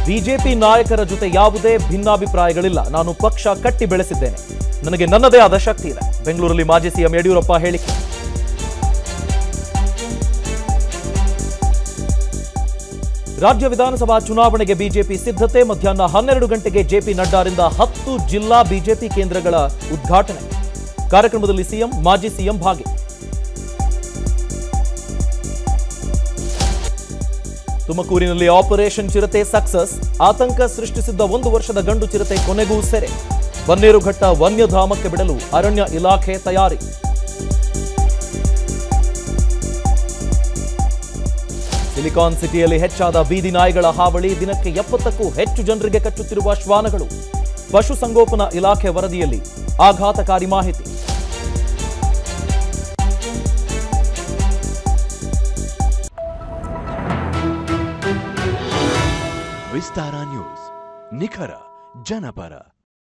BJP ನಾಯಕರ ಜೊತೆ ಯಾವುದೇ ಭಿನ್ನಾಭಿಪ್ರಾಯಗಳಿಲ್ಲ. ನಾನು ಪಕ್ಷ ಕಟ್ಟಿ ಬೆಳೆಸಿದ್ದೇನೆ. ನನಗೆ ನನ್ನದೇ ಆದ ಶಕ್ತಿ ಇದೆ. ಬೆಂಗಳೂರಲ್ಲಿ ಮಾಜಿ ಸಿಎಂ ಯಡಿಯೂರಪ್ಪ ಹೇಳಿಕೆ. ರಾಜ್ಯ ವಿಧಾನಸಭಾ ಚುನಾವಣೆಗೆ ಬಿಜೆಪಿ ಸಿದ್ಧತೆ. ಮಧ್ಯಾಹ್ನ 12 ಗಂಟೆಗೆ ಜೆಪಿ ನಡ್ಡಾರಿಂದ 10 ಜಿಲ್ಲಾ ಬಿಜೆಪಿ ಕೇಂದ್ರಗಳ ಉದ್ಘಾಟನೆ. ಕಾರ್ಯಕ್ರಮದಲ್ಲಿ ಸಿಎಂ, ಮಾಜಿ ಸಿಎಂ ಭಾಗಿ. ತುಮಕೂರಿನಲ್ಲಿ ಆಪರೇಷನ್ ಚಿರತೆ ಸಕ್ಸಸ್. ಆತಂಕ ಸೃಷ್ಟಿಸಿದ್ದ 1 ವರ್ಷದ ಗಂಡು ಚಿರತೆ ಕೊನೆಗೂ ಸೆರೆ. ಬನ್ನೇರುಘಟ್ಟ ವನ್ಯಧಾಮಕ್ಕೆ ಬಿಡಲು ಅರಣ್ಯ ಇಲಾಖೆ ತಯಾರಿ. ಸಿಲಿಕಾನ್ ಸಿಟಿಯಲ್ಲಿ ಹೆಚ್ಚಾದ ಬೀದಿ ನಾಯಿಗಳ ಹಾವಳಿ. ದಿನಕ್ಕೆ 70ಕ್ಕೂ ಹೆಚ್ಚು ಜನರಿಗೆ ಕಚ್ಚುತ್ತಿರುವ ಶ್ವಾನಗಳು. ಪಶುಸಂಗೋಪನಾ ಇಲಾಖೆ ವರದಿಯಲ್ಲಿ ಆಘಾತಕಾರಿ ಮಾಹಿತಿ. ವಿಸ್ತಾರ ನ್ಯೂಸ್, ನಿಖರ ಜನಪರ.